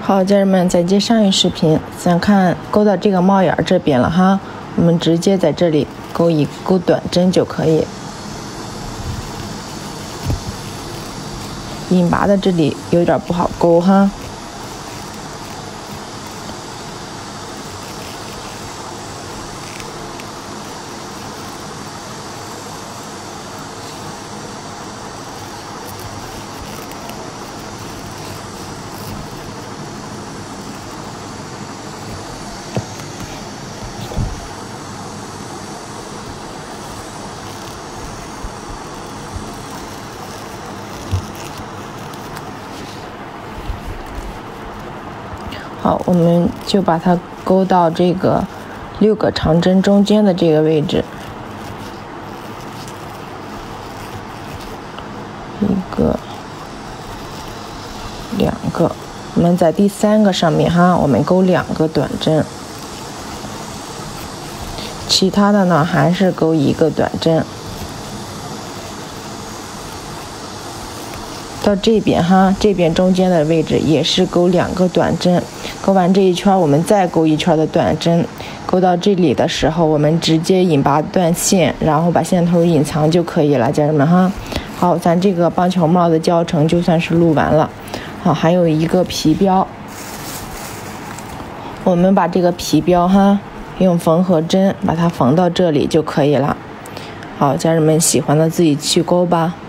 好，家人们，再接上一视频，想看勾到这个帽眼这边了哈，我们直接在这里勾短针就可以。引拔的这里有点不好勾哈。好，我们就把它勾到这个6个长针中间的这个位置，1个、2个，我们在第3个上面哈，我们勾2个短针，其他的呢还是勾1个短针。到这边哈，这边中间的位置也是勾2个短针。勾完这一圈，我们再勾1圈的短针。勾到这里的时候，我们直接引拔断线，然后把线头隐藏就可以了，家人们哈。好，咱这个棒球帽的教程就算是录完了。好，还有一个皮标，我们把这个皮标哈，用缝合针把它缝到这里就可以了。好，家人们喜欢的自己去勾吧。